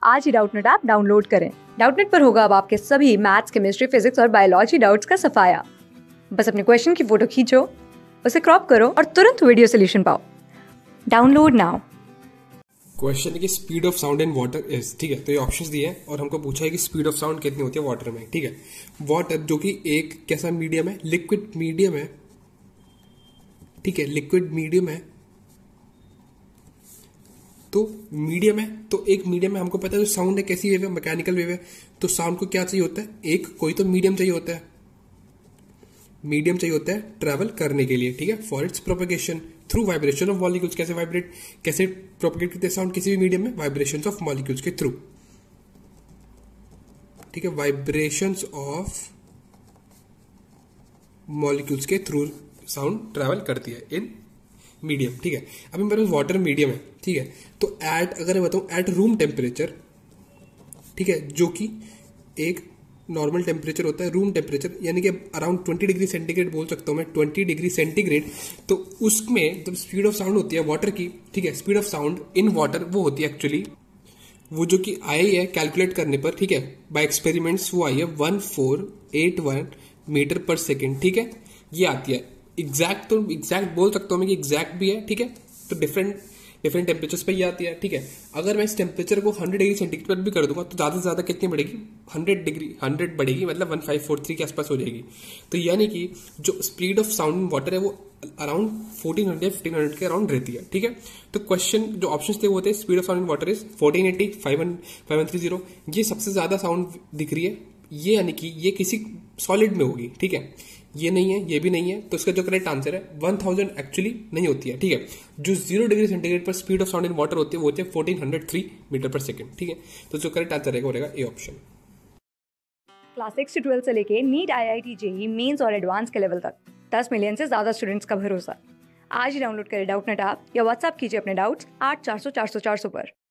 आज ही Doubtnut app download करें। डाउटनेट पर होगा अब आपके सभी मैथ्स, केमिस्ट्री, फिजिक्स और बायोलॉजी डाउट्स का सफाया। बस अपने क्वेश्चन की फोटो खींचो, उसे क्रॉप करो और तुरंत वीडियो सोल्यूशन पाओ। Download now. क्वेश्चन है कि speed of sound in water is, ठीक है। तो ये ऑप्शंस दिए हैं और हमको पूछा है कि स्पीड ऑफ साउंड कितनी होती है वाटर में, ठीक है। वाटर जो कि एक कैसा मीडियम है, लिक्विड मीडियम है, ठीक है, लिक्विड मीडियम है। तो मीडियम है, तो एक मीडियम में हमको पता है जो साउंड है कैसी वेव है, मैकेनिकल वेव है। तो साउंड को क्या चाहिए होता है, एक कोई तो मीडियम चाहिए होता है, मीडियम चाहिए होता है ट्रैवल करने के लिए, ठीक है, for its propagation through vibration of molecules. कैसे प्रोपेगेट करते हैं साउंड किसी भी मीडियम में, वाइब्रेशंस ऑफ मॉलिक्यूल्स के थ्रू, ठीक है, वाइब्रेशंस ऑफ मॉलिक्यूल्स के थ्रू साउंड ट्रैवल करती है इन मीडियम, ठीक है। अभी मेरे पास वाटर मीडियम है, ठीक है। तो अगर मैं बताऊं एट रूम टेम्परेचर, ठीक है, जो कि एक नॉर्मल टेम्परेचर होता है, रूम टेम्परेचर यानी कि अराउंड 20 डिग्री सेंटीग्रेड बोल सकता हूं मैं, 20 डिग्री सेंटीग्रेड। तो उसमें जब स्पीड ऑफ साउंड होती है वाटर की, ठीक है, speed of sound in water वो होती है एक्चुअली, वो जो कि आई है कैलकुलेट करने पर, ठीक है, बाय एक्सपेरिमेंट्स वो आई है 1481 मीटर पर सेकेंड, ठीक है। ये आती है एग्जैक्ट, तो एग्जैक्ट बोल सकता हूं मैं कि एग्जैक्ट भी है, ठीक है। तो डिफरेंट टेम्परेचर्स पे ये आती है, ठीक है। अगर मैं इस टेम्परेचर को 100 डिग्री सेंटीग्रेड पर भी कर दूंगा तो ज्यादा से ज्यादा कितनी बढ़ेगी, 100 बढ़ेगी, मतलब 1543 के आसपास हो जाएगी। तो यानी कि जो speed of sound in water है वो अराउंड 1400 के अराउंड रहती है, ठीक है। तो क्वेश्चन जो ऑप्शन थे वो थे speed of sound in water is 1480, 5130। ये सबसे ज्यादा साउंड दिख रही है, ये यानी कि ये किसी सॉलिड में होगी, ठीक है। ये नहीं है, ये भी नहीं है, तो इसका जो करेक्ट आंसर है 1000 एक्चुअली नहीं होती है, ठीक है। जो 0 डिग्री सेंटीग्रेड पर speed of sound in water होती है वो होती है 1403 मीटर पर सेकेंड, ठीक है। तो जो करेक्ट आंसर रहेगा वो रहेगा ए ऑप्शन। क्लास 6 से 12 से लेके नीट, IIT, जेईई मेंस और एडवांस के लेवल तक 10 मिलियन से ज्यादा स्टूडेंट्स का भरोसा। आज ही डाउनलोड करें डाउटनेट ऐप या व्हाट्सएप कीजिए अपने डाउट्स 8400 400 400 पर।